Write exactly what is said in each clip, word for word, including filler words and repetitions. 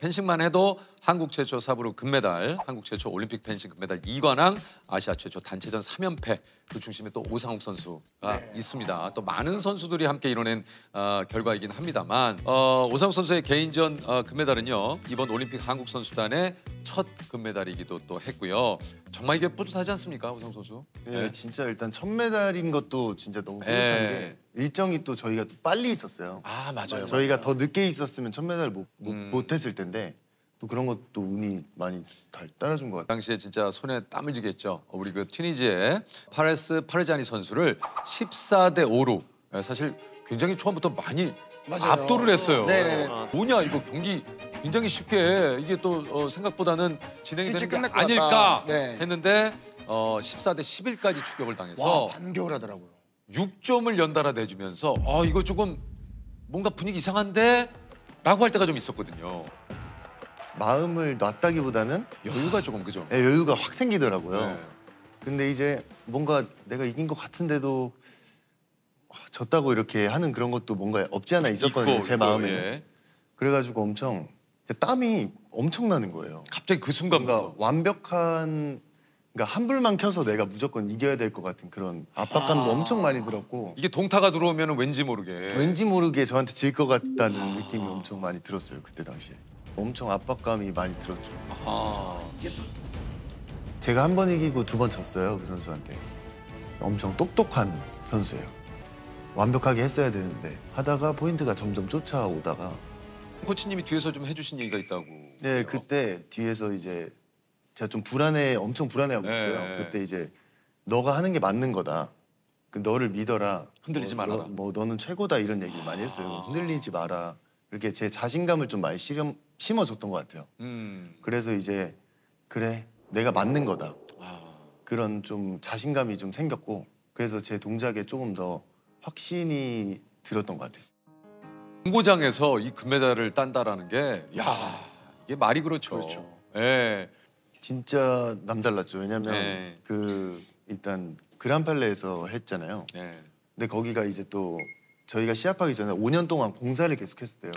펜싱만 해도 한국 최초 사부로 금메달, 한국 최초 올림픽 펜싱 금메달 이관왕, 아시아 최초 단체전 삼 연패, 그 중심에 또 오상욱 선수가 네. 있습니다. 또 많은 선수들이 함께 이뤄낸 어, 결과이긴 합니다만 어, 오상욱 선수의 개인전 어, 금메달은요 이번 올림픽 한국 선수단의 첫 금메달이기도 또 했고요. 정말 이게 뿌듯하지 않습니까, 오상욱 선수? 네, 네. 진짜 일단 첫 메달인 것도 진짜 너무 뿌듯한 네. 게 일정이 또 저희가 또 빨리 있었어요. 아 맞아요. 저희가 맞아요. 더 늦게 있었으면 첫 메달 못, 못, 음. 못 했을 텐데 또 그런 것도 운이 많이 잘 따라준 것 같아요. 당시에 진짜 손에 땀을 쥐게 했죠. 우리 그 튀니지의 파레스 파르자니 선수를 십사 대 오로 사실 굉장히 초반부터 많이 맞아요. 압도를 했어요. 네네. 뭐냐 이거 경기 굉장히 쉽게 이게 또 어, 생각보다는 진행이 되는 게 끝날 것 아닐까 같다. 네. 했는데 어, 십사 대 십일까지 추격을 당해서 와, 반격을 하더라고요. 육 점을 연달아 내주면서 아 이거 조금 뭔가 분위기 이상한데? 라고 할 때가 좀 있었거든요. 마음을 놨다기보다는 여유가 조금 그죠? 네, 여유가 확 생기더라고요. 네. 근데 이제 뭔가 내가 이긴 것 같은데도 졌다고 이렇게 하는 그런 것도 뭔가 없지 않아 있었거든요. 있고, 제 있고, 마음에는. 예. 그래가지고 엄청 땀이 엄청 나는 거예요. 갑자기 그 순간부터. 뭔가 완벽한 그러니까 한 불만 켜서 내가 무조건 이겨야 될 것 같은 그런 압박감도 아. 엄청 많이 들었고 이게 동타가 들어오면 왠지 모르게 왠지 모르게 저한테 질 것 같다는 아. 느낌이 엄청 많이 들었어요. 그때 당시에. 엄청 압박감이 많이 들었죠. 아. 제가 한 번 이기고 두 번 졌어요. 그 선수한테. 엄청 똑똑한 선수예요. 완벽하게 했어야 되는데 하다가 포인트가 점점 쫓아오다가 코치님이 뒤에서 좀 해주신 얘기가 있다고. 네, 그때 뒤에서 이제 제가 좀 불안해, 엄청 불안해하고 네. 있어요. 그때 이제 너가 하는 게 맞는 거다. 그 너를 믿어라. 흔들리지 뭐, 말아라. 너, 뭐 너는 최고다 이런 얘기 많이 했어요. 흔들리지 마라. 이렇게 제 자신감을 좀 많이 실험, 심어줬던 것 같아요. 음. 그래서 이제 그래 내가 맞는 거다. 아. 그런 좀 자신감이 좀 생겼고 그래서 제 동작에 조금 더 확신이 들었던 것 같아요. 공고장에서 이 금메달을 딴다라는 게, 야 이게 말이 그렇죠. 그렇죠. 예. 진짜 남달랐죠. 왜냐면 네. 그 일단 그란팔레에서 했잖아요. 네. 근데 거기가 이제 또 저희가 시합하기 전에 오 년 동안 공사를 계속했었대요.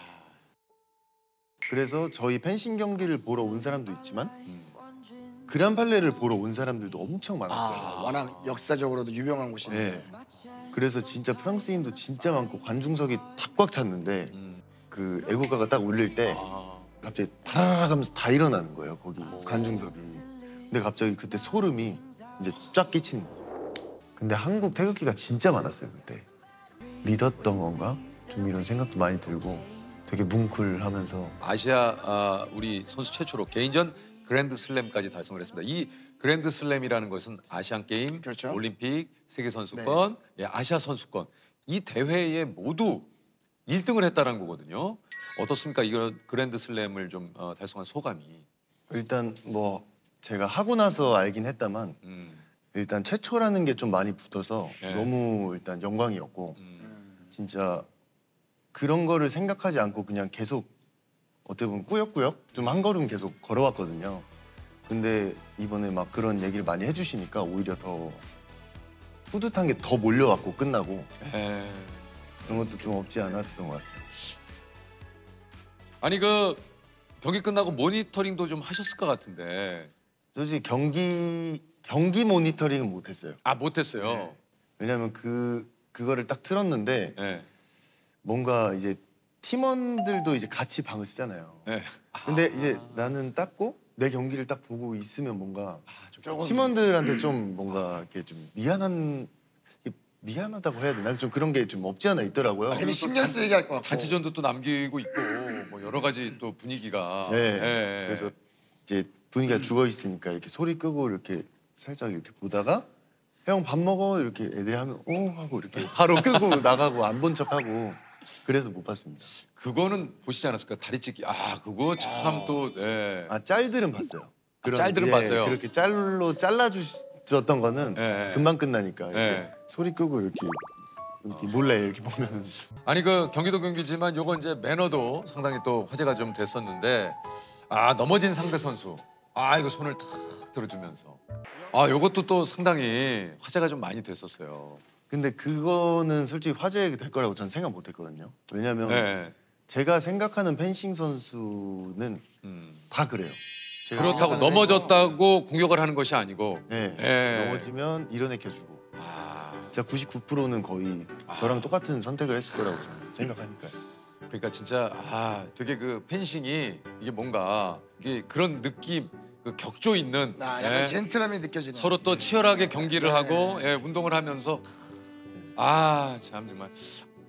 그래서 저희 펜싱 경기를 보러 온 사람도 있지만 음. 그란팔레를 보러 온 사람들도 엄청 많았어요. 아, 워낙 역사적으로도 유명한 곳인데. 네. 그래서 진짜 프랑스인도 진짜 많고 관중석이 탁 꽉 찼는데 음. 그 애국가가 딱 울릴 때 아. 갑자기 타라락 하면서 다 일어나는 거예요. 거기 관중석이. 근데 갑자기 그때 소름이 이제 쫙 끼치는 거예요. 근데 한국 태극기가 진짜 많았어요. 그때. 믿었던 건가? 좀 이런 생각도 많이 들고 되게 뭉클하면서 아시아 아, 우리 선수 최초로 개인전 그랜드 슬램까지 달성을 했습니다. 이 그랜드 슬램이라는 것은 아시안 게임, 그렇죠. 올림픽, 세계 선수권, 네. 예, 아시아 선수권 이 대회에 모두 일 등을 했다는 거거든요. 어떻습니까? 이거 그랜드 슬램을 좀 어, 달성한 소감이. 일단 뭐 제가 하고 나서 알긴 했다만 음. 일단 최초라는 게 좀 많이 붙어서 네. 너무 일단 영광이었고 음. 진짜 그런 거를 생각하지 않고 그냥 계속 어떻게 보면 꾸역꾸역 좀 한 걸음 계속 걸어왔거든요. 근데 이번에 막 그런 얘기를 많이 해주시니까 오히려 더 뿌듯한 게 더 몰려왔고 끝나고 에... 그런 것도 좀 없지 않았던 것 같아요. 아니 그 경기 끝나고 모니터링도 좀 하셨을 것 같은데. 솔직히 경기 경기 모니터링은 못했어요. 아 못했어요. 네. 왜냐면 그 그거를 딱 틀었는데 네. 뭔가 이제 팀원들도 이제 같이 방을 쓰잖아요. 네. 근데 이제 나는 땄고 내 경기를 딱 보고 있으면 뭔가 아, 좀 조금 팀원들한테 좀 뭔가 이렇게 좀 미안한 미안하다고 해야 되나 좀 그런 게 좀 없지 않아 있더라고요. 괜히 신경 쓰이게 할 것 같고. 단체전도 또 남기고 있고 뭐 여러 가지 또 분위기가. 네. 네. 그래서 이제 분위기가 죽어 있으니까 이렇게 소리 끄고 이렇게 살짝 이렇게 보다가 형 밥 먹어 이렇게 애들이 하면 오 하고 이렇게 바로 끄고 나가고 안 본 척하고 그래서 못 봤습니다. 그거는 보시지 않았을까? 다리 찢기. 아 그거 참 또. 네. 아 짤들은 봤어요. 아, 짤들은 봤어요? 그렇게 짤로 잘라주셨던 거는 네. 금방 끝나니까 이렇게 네. 소리 끄고 이렇게, 이렇게 몰래 이렇게 보면 아니 그 경기도 경기지만 요거 이제 매너도 상당히 또 화제가 좀 됐었는데 아 넘어진 상대 선수 아 이거 손을 탁 들어주면서 아 요것도 또 상당히 화제가 좀 많이 됐었어요. 근데 그거는 솔직히 화제 될 거라고 저는 생각 못 했거든요. 왜냐면 네. 제가 생각하는 펜싱 선수는 음. 다 그래요. 제가 그렇다고 생각하는 넘어졌다고 공격을 하는 것이 아니고. 네, 예. 넘어지면 일어나켜주고. 아, 진짜 구십구 퍼센트는 거의 저랑 똑같은 선택을 했을 거라고 저는 생각하니까요. 그러니까 진짜 아 되게 그 펜싱이 이게 뭔가 이게 그런 느낌, 그 격조 있는 아, 약간 예. 젠틀함이 느껴지는. 서로 또 치열하게 경기를 하고 예, 운동을 하면서 아 참 정말